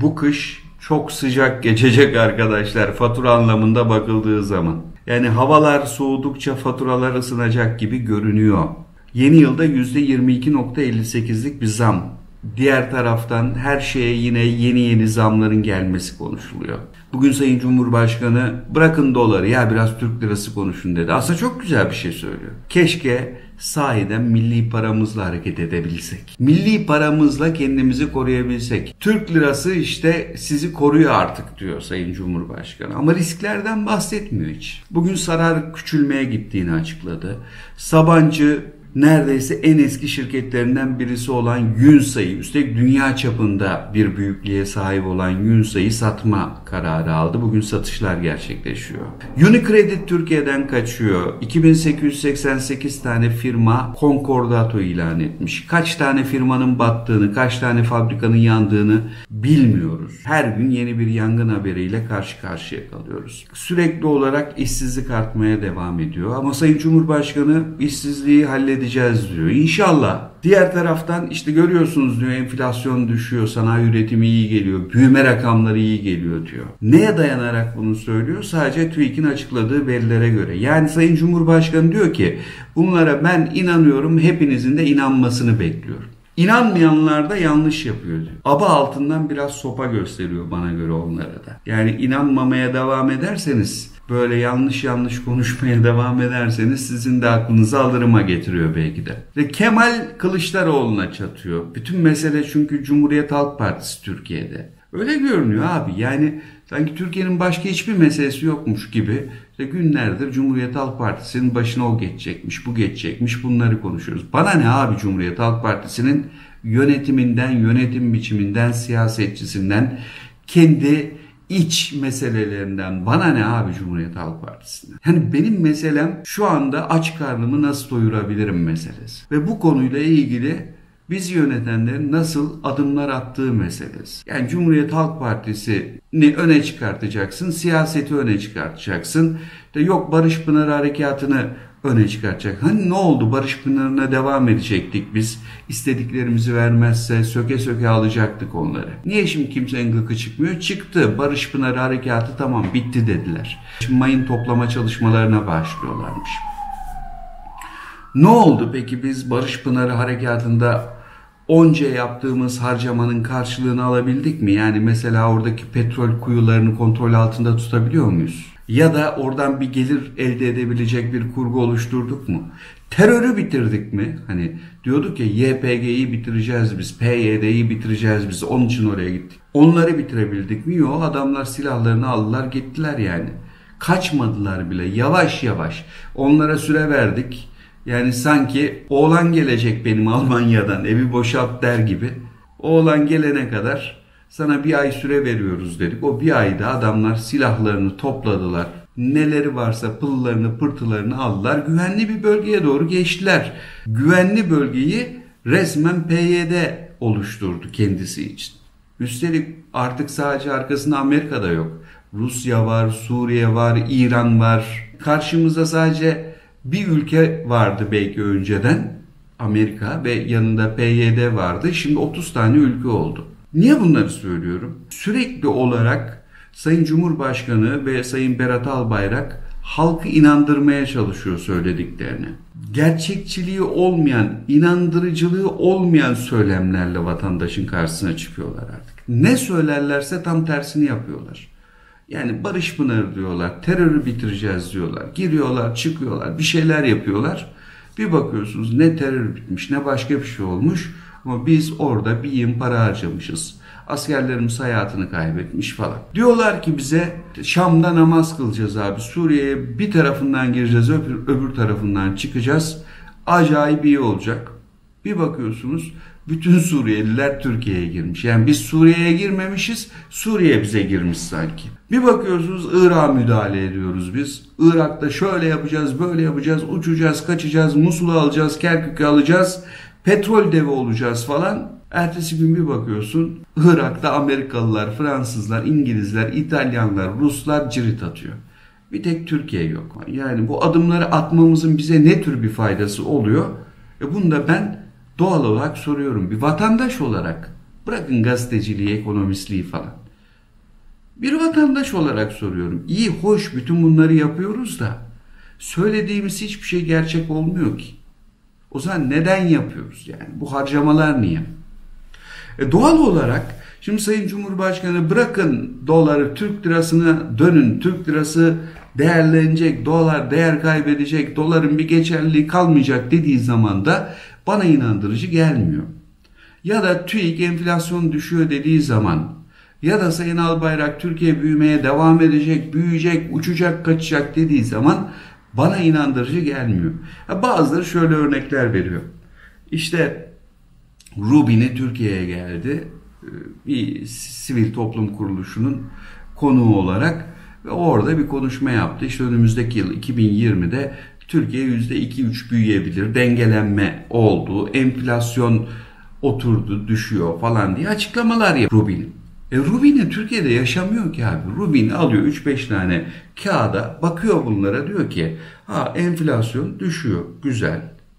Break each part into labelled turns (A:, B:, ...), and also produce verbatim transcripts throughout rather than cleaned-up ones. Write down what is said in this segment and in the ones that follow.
A: Bu kış çok sıcak geçecek arkadaşlar, fatura anlamında bakıldığı zaman. Yani havalar soğudukça faturalar ısınacak gibi görünüyor. Yeni yılda yüzde yirmi iki virgül elli sekizlik bir zam. Diğer taraftan her şeye yine yeni yeni zamların gelmesi konuşuluyor. Bugün Sayın Cumhurbaşkanı bırakın doları ya biraz Türk lirası konuşun dedi. Aslında çok güzel bir şey söylüyor. Keşke sahiden milli paramızla hareket edebilsek. Milli paramızla kendimizi koruyabilsek. Türk lirası işte sizi koruyor artık diyor Sayın Cumhurbaşkanı. Ama risklerden bahsetmiyor hiç. Bugün Sarar küçülmeye gittiğini açıkladı. Sabancı neredeyse en eski şirketlerinden birisi olan Yunsa'yı, üstelik dünya çapında bir büyüklüğe sahip olan Yunsa'yı satma kararı aldı. Bugün satışlar gerçekleşiyor. Unicredit Türkiye'den kaçıyor. iki bin sekiz yüz seksen sekiz tane firma konkordato ilan etmiş. Kaç tane firmanın battığını, kaç tane fabrikanın yandığını bilmiyoruz. Her gün yeni bir yangın haberiyle karşı karşıya kalıyoruz. Sürekli olarak işsizlik artmaya devam ediyor. Ama Sayın Cumhurbaşkanı işsizliği halledecek diyor. İnşallah. Diğer taraftan işte görüyorsunuz diyor, enflasyon düşüyor, sanayi üretimi iyi geliyor, büyüme rakamları iyi geliyor diyor. Neye dayanarak bunu söylüyor? Sadece TÜİK'in açıkladığı verilere göre. Yani Sayın Cumhurbaşkanı diyor ki bunlara ben inanıyorum, hepinizin de inanmasını bekliyorum. İnanmayanlar da yanlış yapıyor diyor. Aba altından biraz sopa gösteriyor bana göre onlara da. Yani inanmamaya devam ederseniz, böyle yanlış yanlış konuşmaya devam ederseniz sizin de aklınızı alırıma getiriyor belki de. Ve Kemal Kılıçdaroğlu'na çatıyor. Bütün mesele çünkü Cumhuriyet Halk Partisi Türkiye'de. Öyle görünüyor abi. Yani sanki Türkiye'nin başka hiçbir meselesi yokmuş gibi. İşte günlerdir Cumhuriyet Halk Partisi'nin başına o geçecekmiş, bu geçecekmiş, bunları konuşuyoruz. Bana ne abi Cumhuriyet Halk Partisi'nin yönetiminden, yönetim biçiminden, siyasetçisinden, kendi iç meselelerinden bana ne abi Cumhuriyet Halk Partisi'nden. Yani benim meselem şu anda aç karnımı nasıl doyurabilirim meselesi. Ve bu konuyla ilgili bizi yönetenlerin nasıl adımlar attığı meselesi. Yani Cumhuriyet Halk Partisi'ni öne çıkartacaksın, siyaseti öne çıkartacaksın. De yok Barış Pınar Harekatı'nı öne çıkartacak. Hani ne oldu? Barış Pınarı'na devam edecektik biz. İstediklerimizi vermezse söke söke alacaktık onları. Niye şimdi kimsenin gıkı çıkmıyor? Çıktı. Barış Pınarı Harekatı tamam bitti dediler. Şimdi mayın toplama çalışmalarına başlıyorlarmış. Ne oldu peki biz Barış Pınarı Harekatı'nda onca yaptığımız harcamanın karşılığını alabildik mi? Yani mesela oradaki petrol kuyularını kontrol altında tutabiliyor muyuz? Ya da oradan bir gelir elde edebilecek bir kurgu oluşturduk mu? Terörü bitirdik mi? Hani diyorduk ya Y P G'yi bitireceğiz biz, P Y D'yi bitireceğiz biz, onun için oraya gittik. Onları bitirebildik mi? Yok, adamlar silahlarını aldılar gittiler yani. Kaçmadılar bile, yavaş yavaş. Onlara süre verdik. Yani sanki oğlan gelecek benim Almanya'dan, evi boşalt der gibi. Oğlan gelene kadar sana bir ay süre veriyoruz dedik. O bir ayda adamlar silahlarını topladılar. Neleri varsa pıllarını pırtılarını aldılar. Güvenli bir bölgeye doğru geçtiler. Güvenli bölgeyi resmen P Y D oluşturdu kendisi için. Üstelik artık sadece arkasında Amerika'da yok. Rusya var, Suriye var, İran var. Karşımızda sadece bir ülke vardı belki önceden. Amerika ve yanında P Y D vardı. Şimdi otuz tane ülke oldu. Niye bunları söylüyorum? Sürekli olarak Sayın Cumhurbaşkanı ve Sayın Berat Albayrak halkı inandırmaya çalışıyor söylediklerini. Gerçekçiliği olmayan, inandırıcılığı olmayan söylemlerle vatandaşın karşısına çıkıyorlar artık. Ne söylerlerse tam tersini yapıyorlar. Yani Barış Pınarı diyorlar, terörü bitireceğiz diyorlar. Giriyorlar, çıkıyorlar, bir şeyler yapıyorlar. Bir bakıyorsunuz ne terör bitmiş, ne başka bir şey olmuş. Ama biz orada bir yığın para harcamışız. Askerlerimiz hayatını kaybetmiş falan. Diyorlar ki bize Şam'da namaz kılacağız abi. Suriye'ye bir tarafından gireceğiz, öbür, öbür tarafından çıkacağız. Acayip iyi olacak. Bir bakıyorsunuz bütün Suriyeliler Türkiye'ye girmiş. Yani biz Suriye'ye girmemişiz, Suriye bize girmiş sanki. Bir bakıyorsunuz Irak'a müdahale ediyoruz biz. Irak'ta şöyle yapacağız, böyle yapacağız, uçacağız, kaçacağız, Musul'u alacağız, Kerkük'ü alacağız. Petrol devi olacağız falan. Ertesi gün bir bakıyorsun Irak'ta Amerikalılar, Fransızlar, İngilizler, İtalyanlar, Ruslar cirit atıyor. Bir tek Türkiye yok. Yani bu adımları atmamızın bize ne tür bir faydası oluyor? E bunu da ben doğal olarak soruyorum. Bir vatandaş olarak Bırakın gazeteciliği, ekonomistliği falan. Bir vatandaş olarak soruyorum. İyi, hoş, bütün bunları yapıyoruz da söylediğimiz hiçbir şey gerçek olmuyor ki. O zaman neden yapıyoruz yani? Bu harcamalar niye? E doğal olarak şimdi Sayın Cumhurbaşkanı bırakın doları, Türk lirasına dönün, Türk lirası değerlenecek, dolar değer kaybedecek, doların bir geçerliliği kalmayacak dediği zaman da bana inandırıcı gelmiyor. Ya da TÜİK enflasyon düşüyor dediği zaman ya da Sayın Albayrak Türkiye büyümeye devam edecek, büyüyecek, uçacak, kaçacak dediği zaman bana inandırıcı gelmiyor. Bazıları şöyle örnekler veriyor. İşte Rubini Türkiye'ye geldi. Bir sivil toplum kuruluşunun konuğu olarak ve orada bir konuşma yaptı. İşte önümüzdeki yıl iki bin yirmide Türkiye yüzde iki üç büyüyebilir, dengelenme oldu, enflasyon oturdu, düşüyor falan diye açıklamalar yapıyor Rubin. E Rubin'i Türkiye'de yaşamıyor ki abi. Rubin'i alıyor üç beş tane kağıda, bakıyor bunlara, diyor ki ha enflasyon düşüyor, güzel.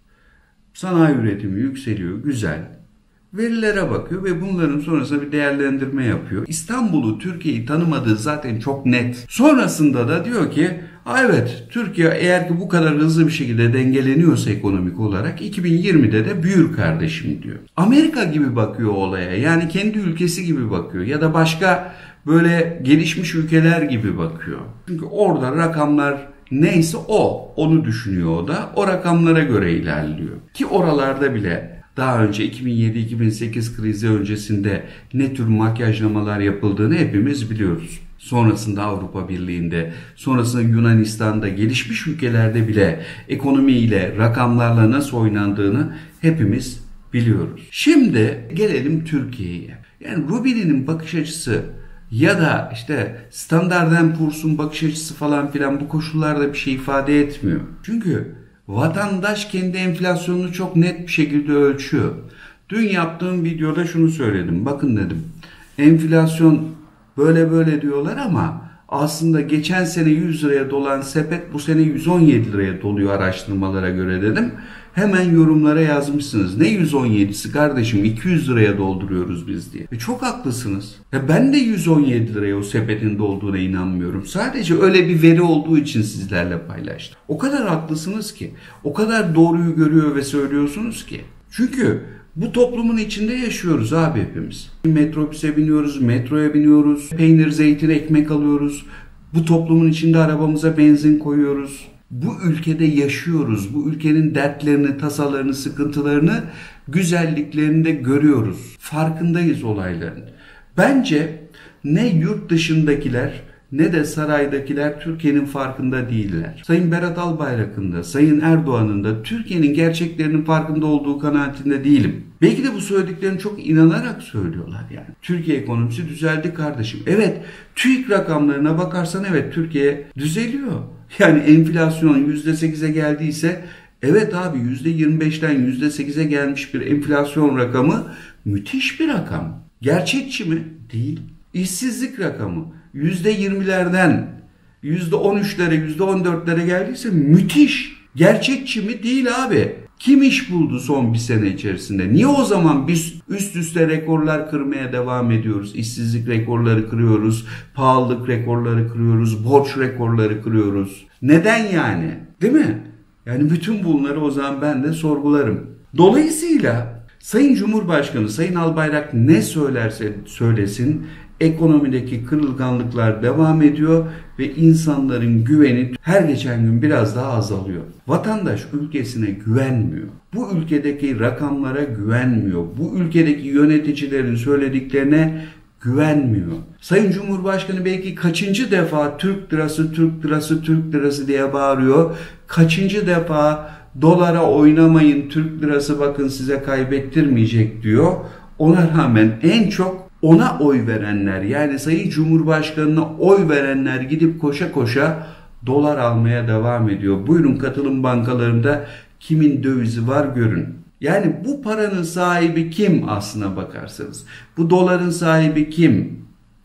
A: Sanayi üretimi yükseliyor, güzel. Verilere bakıyor ve bunların sonrasında bir değerlendirme yapıyor. İstanbul'u, Türkiye'yi tanımadığı zaten çok net. Sonrasında da diyor ki evet, Türkiye eğer ki bu kadar hızlı bir şekilde dengeleniyorsa ekonomik olarak iki bin yirmide de büyür kardeşim diyor. Amerika gibi bakıyor olaya, yani kendi ülkesi gibi bakıyor ya da başka böyle gelişmiş ülkeler gibi bakıyor. Çünkü orada rakamlar neyse o, onu düşünüyor o da. O rakamlara göre ilerliyor. Ki oralarda bile daha önce iki bin yedi iki bin sekiz krizi öncesinde ne tür makyajlamalar yapıldığını hepimiz biliyoruz. Sonrasında Avrupa Birliği'nde, sonrasında Yunanistan'da, gelişmiş ülkelerde bile ekonomiyle, rakamlarla nasıl oynandığını hepimiz biliyoruz. Şimdi gelelim Türkiye'ye. Yani Rubini'nin bakış açısı ya da işte Standard and Poor's'un bakış açısı falan filan bu koşullarda bir şey ifade etmiyor. Çünkü vatandaş kendi enflasyonunu çok net bir şekilde ölçüyor. Dün yaptığım videoda şunu söyledim. Bakın dedim, enflasyon böyle böyle diyorlar ama aslında geçen sene yüz liraya dolan sepet bu sene yüz on yedi liraya doluyor araştırmalara göre dedim. Hemen yorumlara yazmışsınız. Ne yüz on yedisi kardeşim, iki yüz liraya dolduruyoruz biz diye. E çok haklısınız. Ya ben de yüz on yedi liraya o sepetin dolduğuna inanmıyorum. Sadece öyle bir veri olduğu için sizlerle paylaştım. O kadar haklısınız ki, o kadar doğruyu görüyor ve söylüyorsunuz ki. Çünkü bu toplumun içinde yaşıyoruz abi hepimiz. Metrobüse biniyoruz, metroya biniyoruz, peynir, zeytin, ekmek alıyoruz. Bu toplumun içinde arabamıza benzin koyuyoruz. Bu ülkede yaşıyoruz. Bu ülkenin dertlerini, tasalarını, sıkıntılarını, güzelliklerini de görüyoruz. Farkındayız olayların. Bence ne yurt dışındakiler ne de saraydakiler Türkiye'nin farkında değiller. Sayın Berat Albayrak'ın da, Sayın Erdoğan'ın da Türkiye'nin gerçeklerinin farkında olduğu kanaatinde değilim. Belki de bu söylediklerini çok inanarak söylüyorlar yani. Türkiye ekonomisi düzeldi kardeşim. Evet, TÜİK rakamlarına bakarsan evet Türkiye düzeliyor. Yani enflasyon yüzde sekize geldiyse evet abi, yüzde yirmi beşten yüzde sekize gelmiş bir enflasyon rakamı müthiş bir rakam. Gerçekçi mi? Değil. İşsizlik rakamı yüzde yirmilerden yüzde on üçlere, yüzde on dörtlere geldiyse müthiş. Gerçekçi mi? Değil abi. Kim iş buldu son bir sene içerisinde? Niye o zaman biz üst üste rekorlar kırmaya devam ediyoruz? İşsizlik rekorları kırıyoruz, pahalılık rekorları kırıyoruz, borç rekorları kırıyoruz. Neden yani? Değil mi? Yani bütün bunları o zaman ben de sorgularım. Dolayısıyla Sayın Cumhurbaşkanı, Sayın Albayrak ne söylerse söylesin, ekonomideki kırılganlıklar devam ediyor ve insanların güveni her geçen gün biraz daha azalıyor. Vatandaş ülkesine güvenmiyor. Bu ülkedeki rakamlara güvenmiyor. Bu ülkedeki yöneticilerin söylediklerine güvenmiyor. Sayın Cumhurbaşkanı belki kaçıncı defa Türk lirası, Türk lirası, Türk lirası diye bağırıyor. Kaçıncı defa dolara oynamayın, Türk lirası bakın size kaybettirmeyecek diyor. Ona rağmen en çok ona oy verenler, yani Sayın Cumhurbaşkanı'na oy verenler gidip koşa koşa dolar almaya devam ediyor. Buyurun katılım bankalarında kimin dövizi var görün. Yani bu paranın sahibi kim aslına bakarsanız? Bu doların sahibi kim?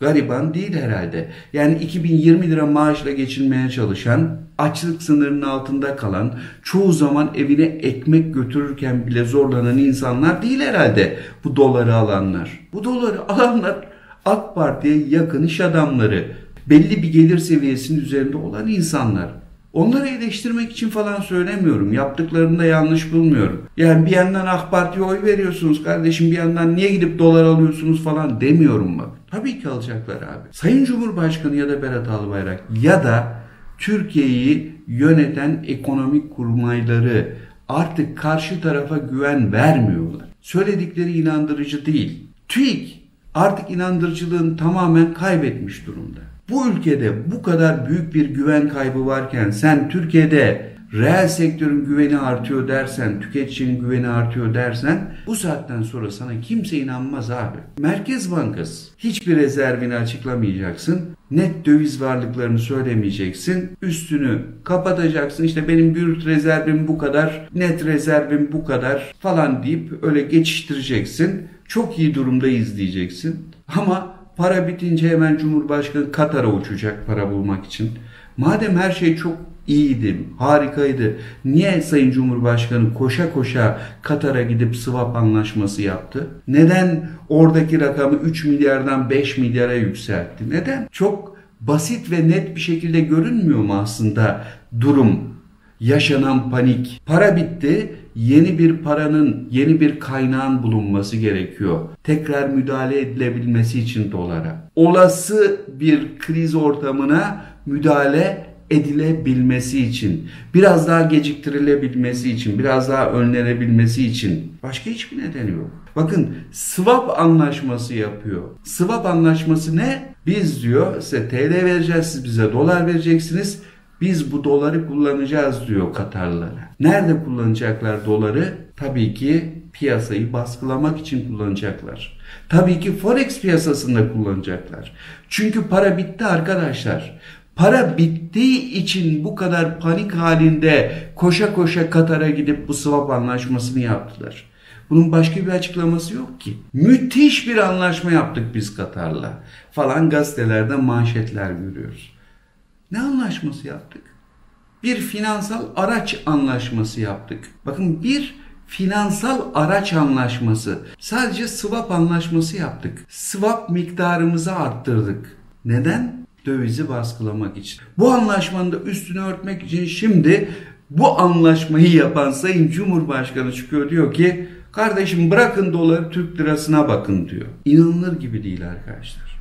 A: Gariban değil herhalde. Yani iki bin yirmi lira maaşla geçinmeye çalışan, açlık sınırının altında kalan, çoğu zaman evine ekmek götürürken bile zorlanan insanlar değil herhalde bu doları alanlar. Bu doları alanlar AK Parti'ye yakın iş adamları, belli bir gelir seviyesinin üzerinde olan insanlar. Onları eleştirmek için falan söylemiyorum. Yaptıklarını da yanlış bulmuyorum. Yani bir yandan AK Parti'ye oy veriyorsunuz kardeşim, bir yandan niye gidip dolar alıyorsunuz falan demiyorum bak. Tabii ki alacaklar abi. Sayın Cumhurbaşkanı ya da Berat Albayrak ya da Türkiye'yi yöneten ekonomik kurmayları artık karşı tarafa güven vermiyorlar. Söyledikleri inandırıcı değil. TÜİK artık inandırıcılığını tamamen kaybetmiş durumda. Bu ülkede bu kadar büyük bir güven kaybı varken sen Türkiye'de reel sektörün güveni artıyor dersen, tüketicinin güveni artıyor dersen bu saatten sonra sana kimse inanmaz abi. Merkez Bankası hiçbir rezervini açıklamayacaksın. Net döviz varlıklarını söylemeyeceksin. Üstünü kapatacaksın. İşte benim brüt rezervim bu kadar, net rezervim bu kadar falan deyip öyle geçiştireceksin. Çok iyi durumdayız diyeceksin. Ama para bitince hemen Cumhurbaşkanı Katar'a uçacak para bulmak için. Madem her şey çok iyiydi, harikaydı, niye Sayın Cumhurbaşkanı koşa koşa Katar'a gidip swap anlaşması yaptı? Neden oradaki rakamı üç milyardan beş milyara yükseltti? Neden? Çok basit ve net bir şekilde görünmüyor mu aslında durum? Yaşanan panik. Para bitti. Yeni bir paranın, yeni bir kaynağın bulunması gerekiyor. Tekrar müdahale edilebilmesi için dolara. Olası bir kriz ortamına müdahale edilebilmesi için, biraz daha geciktirilebilmesi için, biraz daha önlenebilmesi için. Başka hiçbir nedeni yok. Bakın swap anlaşması yapıyor. Swap anlaşması ne? Biz diyor size T L vereceğiz, siz bize dolar vereceksiniz. Biz bu doları kullanacağız diyor Katarlılara. Nerede kullanacaklar doları? Tabii ki piyasayı baskılamak için kullanacaklar. Tabii ki Forex piyasasında kullanacaklar. Çünkü para bitti arkadaşlar. Para bittiği için bu kadar panik halinde koşa koşa Katar'a gidip bu swap anlaşmasını yaptılar. Bunun başka bir açıklaması yok ki. Müthiş bir anlaşma yaptık biz Katar'la falan gazetelerde manşetler görüyoruz. Ne anlaşması yaptık? Bir finansal araç anlaşması yaptık. Bakın bir finansal araç anlaşması. Sadece swap anlaşması yaptık. Swap miktarımızı arttırdık. Neden? Dövizi baskılamak için. Bu anlaşmanın da üstünü örtmek için şimdi bu anlaşmayı yapan Sayın Cumhurbaşkanı çıkıyor diyor ki kardeşim bırakın doları Türk lirasına bakın diyor. İnanılır gibi değil arkadaşlar.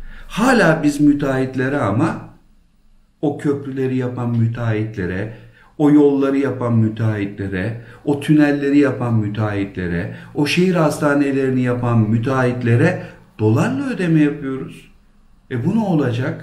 A: Hala biz müteahhitlere ama o köprüleri yapan müteahhitlere, o yolları yapan müteahhitlere, o tünelleri yapan müteahhitlere, o şehir hastanelerini yapan müteahhitlere dolarla ödeme yapıyoruz. E bu ne olacak?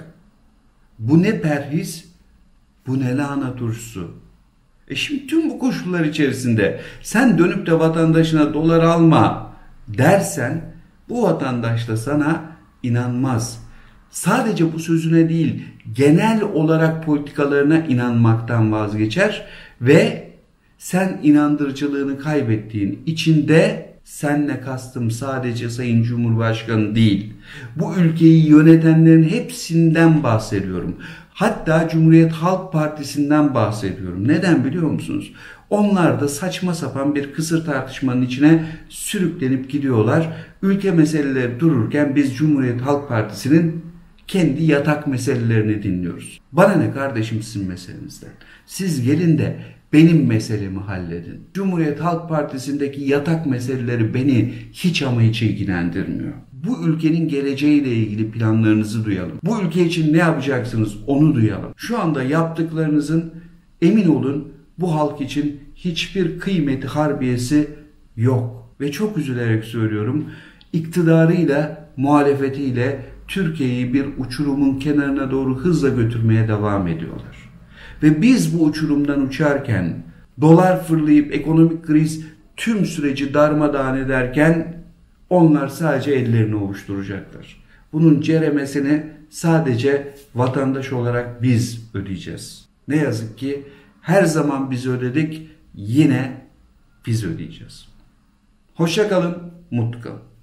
A: Bu ne perhiz? Bu ne lahana turşusu? E şimdi tüm bu koşullar içerisinde sen dönüp de vatandaşına dolar alma dersen bu vatandaş da sana inanmaz. Sadece bu sözüne değil, genel olarak politikalarına inanmaktan vazgeçer ve sen inandırıcılığını kaybettiğin içinde senle kastım sadece Sayın Cumhurbaşkanı değil. Bu ülkeyi yönetenlerin hepsinden bahsediyorum. Hatta Cumhuriyet Halk Partisi'nden bahsediyorum. Neden biliyor musunuz? Onlar da saçma sapan bir kısır tartışmanın içine sürüklenip gidiyorlar. Ülke meseleleri dururken biz Cumhuriyet Halk Partisi'nin kendi yatak meselelerini dinliyoruz. Bana ne kardeşim sizin meselenizden? Siz gelin de benim meselemi halledin. Cumhuriyet Halk Partisi'ndeki yatak meseleleri beni hiç ama hiç ilgilendirmiyor. Bu ülkenin geleceğiyle ilgili planlarınızı duyalım. Bu ülke için ne yapacaksınız onu duyalım. Şu anda yaptıklarınızın emin olun bu halk için hiçbir kıymeti harbiyesi yok. Ve çok üzülerek söylüyorum, iktidarıyla, muhalefetiyle Türkiye'yi bir uçurumun kenarına doğru hızla götürmeye devam ediyorlar. Ve biz bu uçurumdan uçarken, dolar fırlayıp ekonomik kriz tüm süreci darmadağın ederken onlar sadece ellerini ovuşturacaklar. Bunun ceremesini sadece vatandaş olarak biz ödeyeceğiz. Ne yazık ki her zaman biz ödedik, yine biz ödeyeceğiz. Hoşça kalın, mutlu kalın.